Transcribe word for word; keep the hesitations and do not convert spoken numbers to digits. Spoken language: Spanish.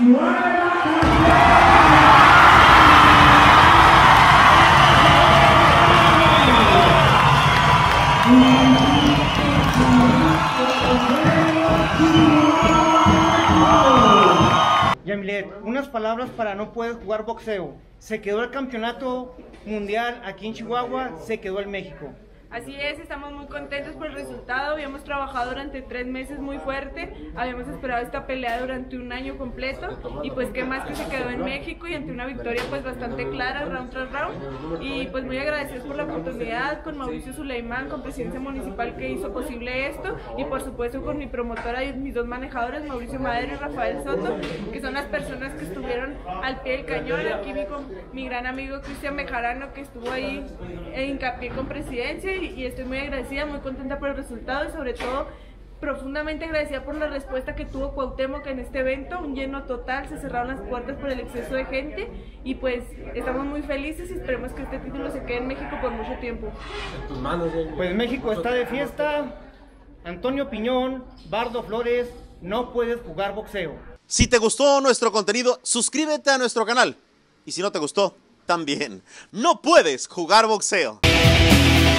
Yamilet, unas palabras para no poder jugar boxeo. Se quedó el campeonato mundial aquí en Chihuahua, se quedó en México. Así es, estamos muy contentos por el resultado. Habíamos trabajado durante tres meses muy fuerte, habíamos esperado esta pelea durante un año completo y pues qué más que se quedó en México y ante una victoria pues bastante clara round tras round, y pues muy agradecidos por la oportunidad con Mauricio Suleimán, con Presidencia Municipal, que hizo posible esto, y por supuesto con mi promotora y mis dos manejadores, Mauricio Madero y Rafael Soto, que son las personas que estuvieron al pie del cañón. Aquí mi, mi gran amigo Cristian Bejarano, que estuvo ahí en hincapié con Presidencia, y y estoy muy agradecida, muy contenta por el resultado y sobre todo profundamente agradecida por la respuesta que tuvo Cuauhtémoc en este evento, un lleno total, se cerraron las puertas por el exceso de gente y pues estamos muy felices y esperemos que este título se quede en México por mucho tiempo. Pues México está de fiesta. Antonio Piñón, Bardo Flores, no puedes jugar boxeo. Si te gustó nuestro contenido, suscríbete a nuestro canal. Y si no te gustó, también. No puedes jugar boxeo.